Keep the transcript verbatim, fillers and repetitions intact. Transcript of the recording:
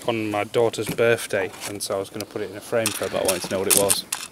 on my daughter's birthday, and so I was going to put it in a frame for her, but I wanted to know what it was.